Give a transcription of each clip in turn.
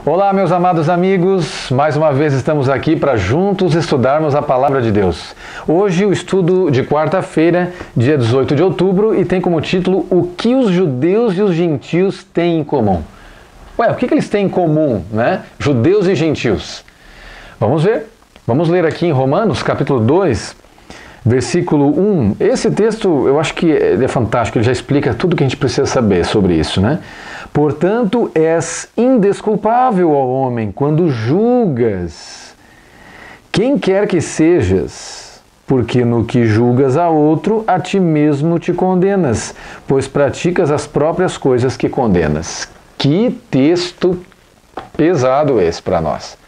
Olá, meus amados amigos, mais uma vez estamos aqui para juntos estudarmos a Palavra de Deus. Hoje o estudo de quarta-feira, dia 18 de outubro, e tem como título O que os judeus e os gentios têm em comum. Ué, o que eles têm em comum, né? Judeus e gentios. Vamos ver. Vamos ler aqui em Romanos, capítulo 2, versículo 1. Esse texto, eu acho que ele é fantástico, ele já explica tudo o que a gente precisa saber sobre isso, né? Portanto, és indesculpável, ó homem, quando julgas quem quer que sejas, porque no que julgas a outro, a ti mesmo te condenas, pois praticas as próprias coisas que condenas. Que texto pesado esse para nós.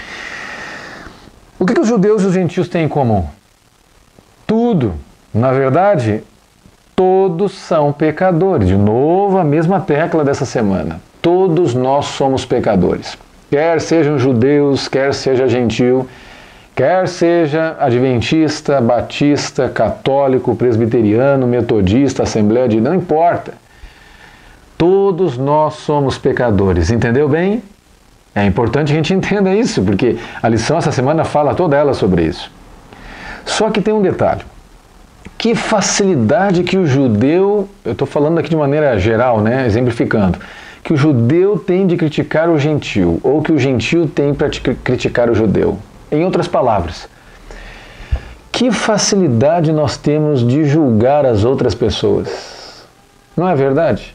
O que os judeus e os gentios têm em comum? Tudo. Na verdade, todos são pecadores. De novo, a mesma tecla dessa semana. Todos nós somos pecadores. Quer sejam judeus, quer seja gentil, quer seja adventista, batista, católico, presbiteriano, metodista, assembleia de... Não importa. Todos nós somos pecadores. Entendeu bem? É importante que a gente entenda isso, porque a lição essa semana fala toda ela sobre isso. Só que tem um detalhe. Que facilidade que o judeu, eu estou falando aqui de maneira geral, né, exemplificando, que o judeu tem de criticar o gentil, ou que o gentil tem para criticar o judeu. Em outras palavras, que facilidade nós temos de julgar as outras pessoas. Não é verdade?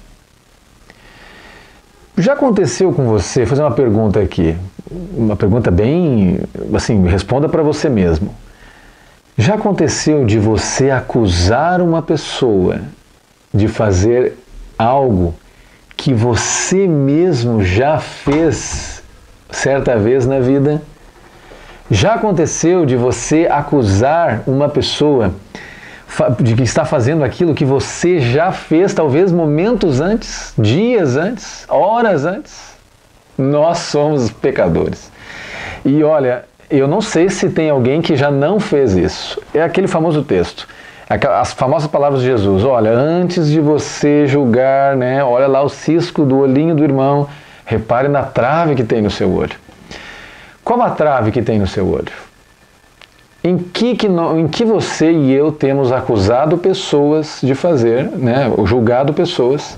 Já aconteceu com você, vou fazer uma pergunta aqui, uma pergunta bem, assim, responda para você mesmo. Já aconteceu de você acusar uma pessoa de fazer algo que você mesmo já fez certa vez na vida? Já aconteceu de você acusar uma pessoa de que está fazendo aquilo que você já fez, talvez momentos antes, dias antes, horas antes? Nós somos pecadores. E olha, eu não sei se tem alguém que já não fez isso. É aquele famoso texto, as famosas palavras de Jesus. Olha, antes de você julgar, né, olha lá o cisco do olhinho do irmão, repare na trave que tem no seu olho. Qual a trave que tem no seu olho? Em que você e eu temos acusado pessoas de fazer, né, ou julgado pessoas,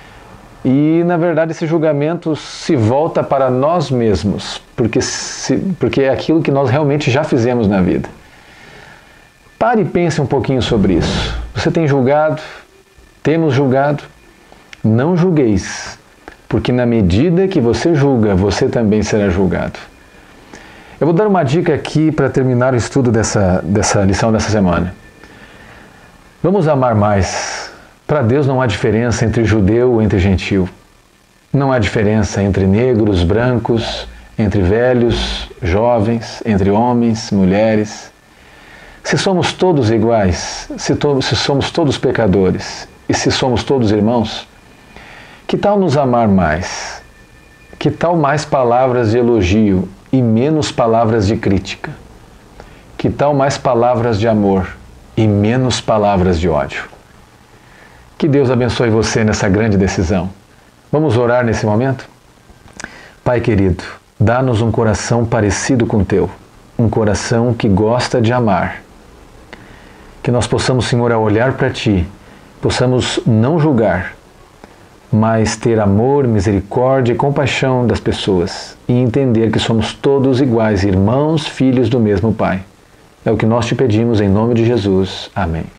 e na verdade esse julgamento se volta para nós mesmos, porque é aquilo que nós realmente já fizemos na vida. Pare e pense um pouquinho sobre isso. Você tem julgado? Temos julgado? Não julgueis, porque na medida que você julga, você também será julgado. Eu vou dar uma dica aqui para terminar o estudo dessa lição dessa semana. Vamos amar mais. Para Deus não há diferença entre judeu ou entre gentil. Não há diferença entre negros, brancos, entre velhos, jovens, entre homens, mulheres. Se somos todos iguais, se somos todos pecadores e se somos todos irmãos, que tal nos amar mais? Que tal mais palavras de elogio e menos palavras de crítica? Que tal mais palavras de amor e menos palavras de ódio? Que Deus abençoe você nessa grande decisão. Vamos orar nesse momento? Pai querido, dá-nos um coração parecido com o teu, um coração que gosta de amar. Que nós possamos, Senhor, ao olhar para Ti, possamos não julgar, mas ter amor, misericórdia e compaixão das pessoas e entender que somos todos iguais, irmãos, filhos do mesmo Pai. É o que nós te pedimos em nome de Jesus. Amém.